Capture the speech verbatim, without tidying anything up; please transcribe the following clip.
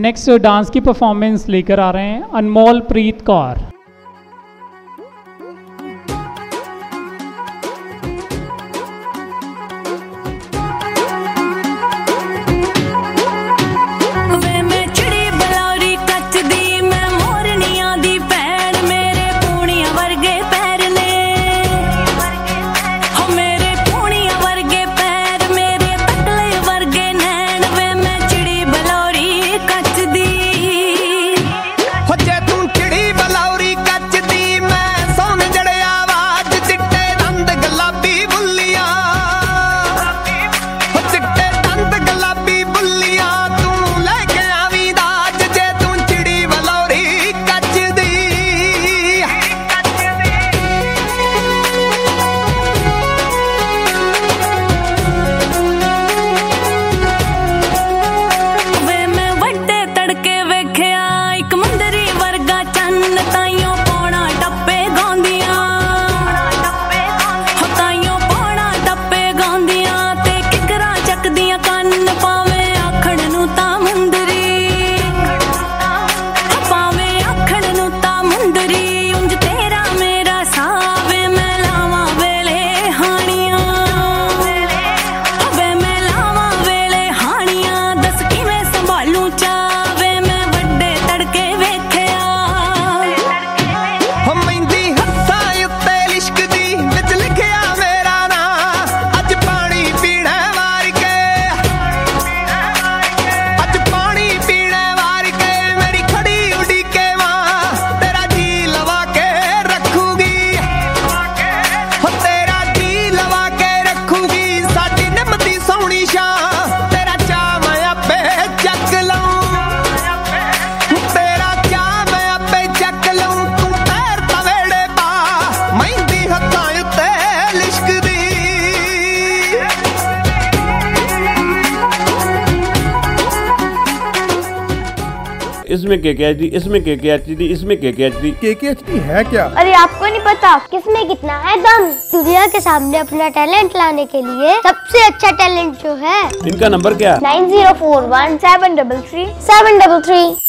Next dance की performance लेकर आ रहे हैं अनमोल प्रीत कौर। इसमें के के एच डी, इसमें के के एच डी, इसमें के के एच डी। के के एच डी है क्या? अरे आपको नहीं पता किसमें कितना है दम। दुनिया के सामने अपना टैलेंट लाने के लिए सबसे अच्छा टैलेंट जो है। इनका नंबर क्या? Nine zero four one seven double three seven double three.